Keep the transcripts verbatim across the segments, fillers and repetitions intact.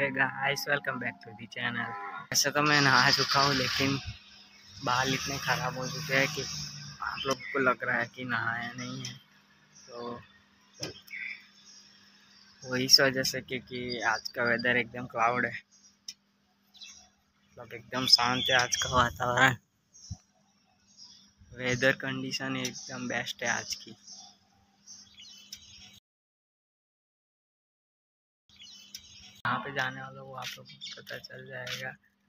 Hey guys, welcome back to the channel. ऐसे तो मैं नहा चुका हूँ, लेकिन बाल इतने ख़राब हो चुके हैं कि आप लोग को लग रहा है कि नहाया नहीं है। तो वही इस वजह से क्योंकि आज का वेदर एकदम क्लाउड है, मतलब एकदम शांत है आज का वातावरण। वेदर कंडीशन एकदम बेस्ट है आज की। यहाँ पे जाने वालों को आप लोग को पता चल जाएगा।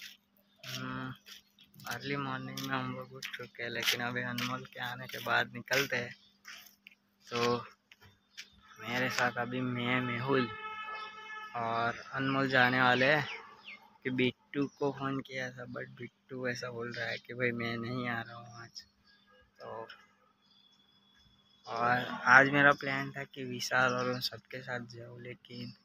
अर्ली मॉर्निंग में हम लोग उठ चुके हैं, लेकिन अभी अनमोल के आने के बाद निकलते हैं। तो मेरे साथ अभी मैं मेहुल और अनमोल जाने वाले हैं कि बिट्टू को फ़ोन किया था, बट बिट्टू ऐसा बोल रहा है कि भाई मैं नहीं आ रहा हूँ आज। तो और आज मेरा प्लान था कि विशाल और उन सबके साथ जाऊँ, लेकिन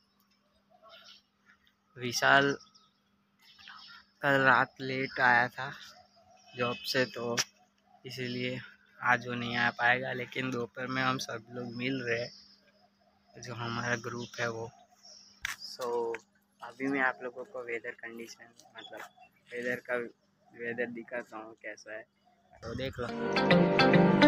विशाल कल रात लेट आया था जॉब से, तो इसीलिए आज वो नहीं आ पाएगा। लेकिन दोपहर में हम सब लोग मिल रहे हैं, जो हमारा ग्रुप है वो। सो so, अभी मैं आप लोगों को वेदर कंडीशन मतलब वेदर का वेदर दिखाता हूँ कैसा है, तो देख लो।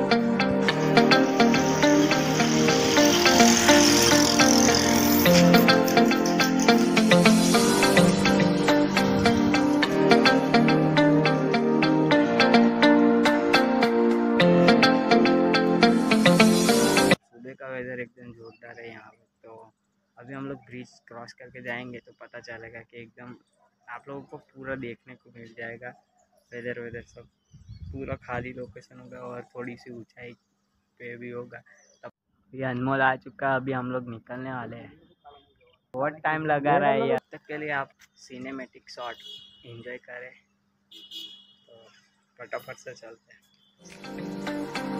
का वेदर एकदम जोरदार है यहाँ पे। तो अभी हम लोग ब्रिज क्रॉस करके जाएंगे तो पता चलेगा कि एकदम आप लोगों को पूरा देखने को मिल जाएगा। वेदर वेदर सब पूरा खाली लोकेशन होगा और थोड़ी सी ऊंचाई पे भी होगा। तब ये अनमोल आ चुका, अभी हम लोग निकलने वाले हैं। बहुत टाइम लगा रहा है, अब तक के लिए आप सिनेमैटिक शॉट एंजॉय करें। तो फटाफट से चलते हैं।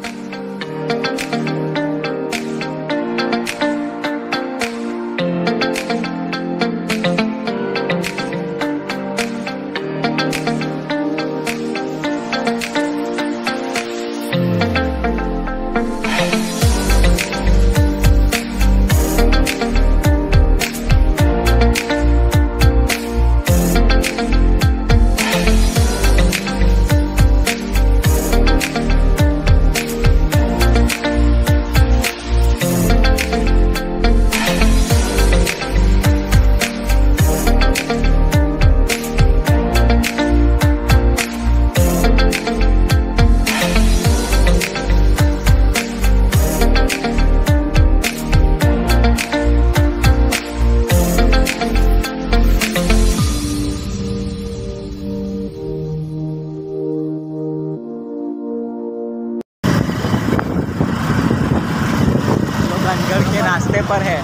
के रास्ते पर है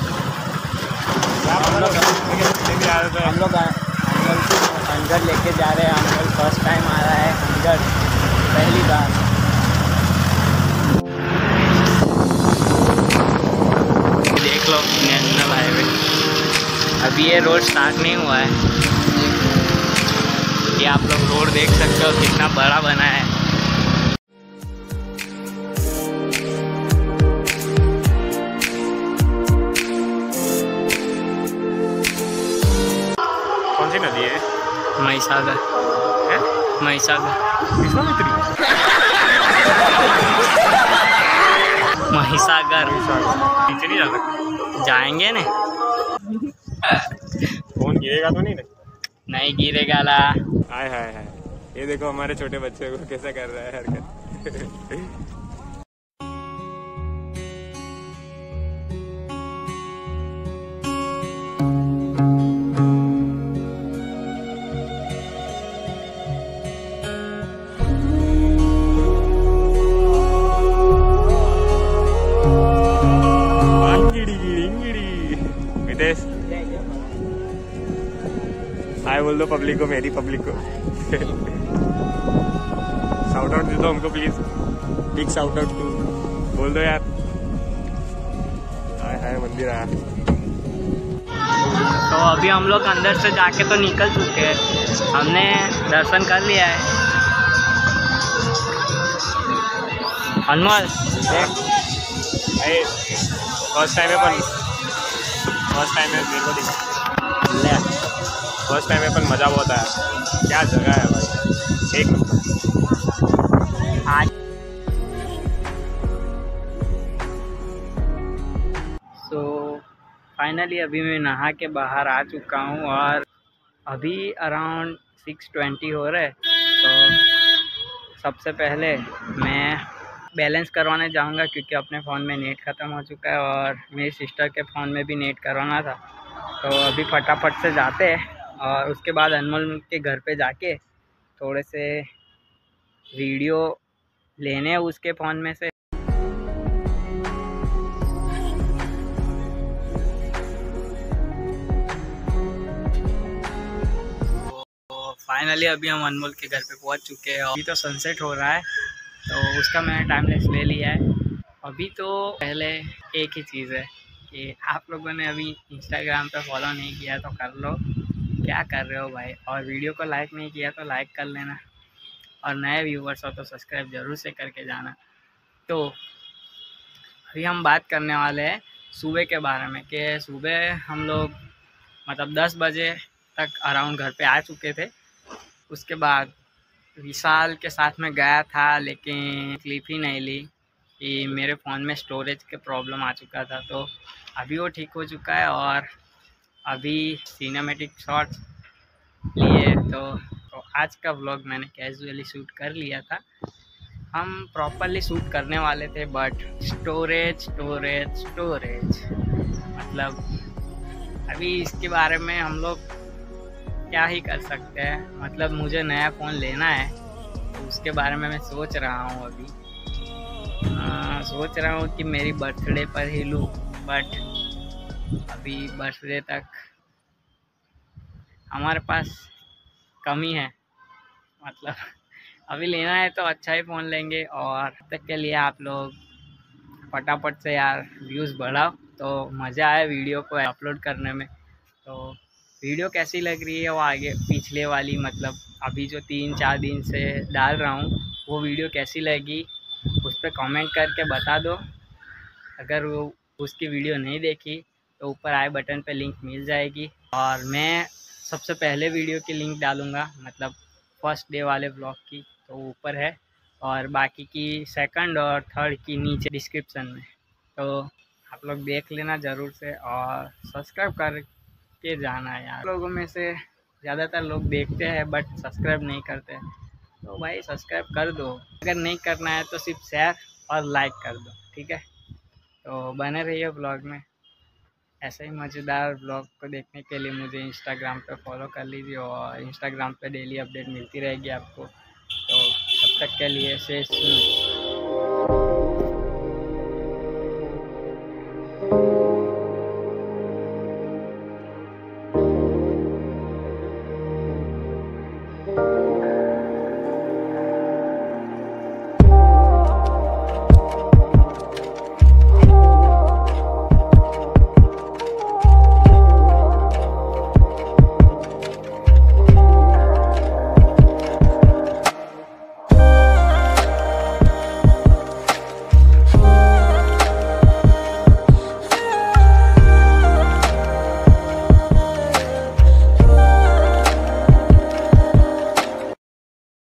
हम लोग हम लोग अनगढ़ लेके जा रहे हैं। अनगढ़ फर्स्ट टाइम आ रहा है, अनगढ़ पहली बार। देख लो नेशनल हाईवे, अभी ये रोड स्टार्ट नहीं हुआ है। ये आप लोग रोड देख सकते हो कितना बड़ा बना है। कौन सी नदी है? महिसागर है, महिसागर महिसागर। नीचे नहीं जा सकते? जाएंगे ना। फोन गिरेगा तो नहीं ना? नहीं गिरेगा ला। हाय हाय हाय, ये देखो हमारे छोटे बच्चे को कैसा कर रहा है हरकत। हाय बोल दो पब्लिक को, मेरी पब्लिक को। शाउट आउट दे दो हमको please, big shout out to बोल दो यार। हाय हाय मंदिर आया। तो अभी हम लोग अंदर से जाके तो निकल चुके हैं, हमने दर्शन कर लिया है। अनमोल फर्स्ट टाइम है, पर फर्स्ट टाइम है मेरे को दिखा। ले फर्स्ट टाइम में अपन मज़ा बहुत आया। क्या जगह है भाई, एक नंबर। आज सो फाइनली अभी मैं नहा के बाहर आ चुका हूँ और अभी अराउंड सिक्स ट्वेंटी हो रहे। तो सबसे पहले मैं बैलेंस करवाने जाऊंगा क्योंकि अपने फ़ोन में नेट ख़त्म हो चुका है और मेरी सिस्टर के फ़ोन में भी नेट करवाना था। तो अभी फटाफट से जाते हैं और उसके बाद अनमोल के घर पे जाके थोड़े से वीडियो लेने हैं उसके फ़ोन में से। फाइनली अभी हम अनमोल के घर पे पहुंच चुके हैं। अभी तो सनसेट हो रहा है तो उसका मैंने टाइम लेस ले लिया है। अभी तो पहले एक ही चीज़ है कि आप लोगों ने अभी इंस्टाग्राम पे फॉलो नहीं किया तो कर लो। क्या कर रहे हो भाई, और वीडियो को लाइक नहीं किया तो लाइक कर लेना, और नए व्यूवर्स हो तो सब्सक्राइब ज़रूर से करके जाना। तो अभी हम बात करने वाले हैं सुबह के बारे में कि सुबह हम लोग मतलब दस बजे तक अराउंड घर पे आ चुके थे। उसके बाद विशाल के साथ में गया था लेकिन क्लिप ही नहीं ली कि मेरे फ़ोन में स्टोरेज के प्रॉब्लम आ चुका था। तो अभी वो ठीक हो चुका है और अभी सिनेमैटिक शॉट्स लिए। तो, तो आज का व्लॉग मैंने कैजुअली शूट कर लिया था। हम प्रॉपरली शूट करने वाले थे बट स्टोरेज स्टोरेज स्टोरेज मतलब अभी इसके बारे में हम लोग क्या ही कर सकते हैं। मतलब मुझे नया फ़ोन लेना है तो उसके बारे में मैं सोच रहा हूँ अभी आ, सोच रहा हूँ कि मेरी बर्थडे पर ही लूँ, बट अभी बर्थडे तक हमारे पास कमी है। मतलब अभी लेना है तो अच्छा ही फ़ोन लेंगे। और तब तक के लिए आप लोग फटाफट से यार व्यूज़ बढ़ाओ तो मज़ा आए वीडियो को अपलोड करने में। तो वीडियो कैसी लग रही है वो आगे पिछले वाली मतलब अभी जो तीन चार दिन से डाल रहा हूँ वो वीडियो कैसी लगी उस पर कमेंट करके बता दो। अगर वो उसकी वीडियो नहीं देखी तो ऊपर आई बटन पे लिंक मिल जाएगी और मैं सबसे पहले वीडियो की लिंक डालूँगा मतलब फर्स्ट डे वाले ब्लॉग की, तो ऊपर है, और बाकी की सेकंड और थर्ड की नीचे डिस्क्रिप्शन में। तो आप लोग देख लेना ज़रूर से और सब्सक्राइब कर के जाना है यार। लोगों में से ज़्यादातर लोग देखते हैं बट सब्सक्राइब नहीं करते, तो भाई सब्सक्राइब कर दो। अगर नहीं करना है तो सिर्फ शेयर और लाइक कर दो, ठीक है। तो बने रहिए ब्लॉग में। ऐसे ही मज़ेदार ब्लॉग को देखने के लिए मुझे इंस्टाग्राम पे फॉलो कर लीजिए और इंस्टाग्राम पे डेली अपडेट मिलती रहेगी आपको। तो तब तक के लिए से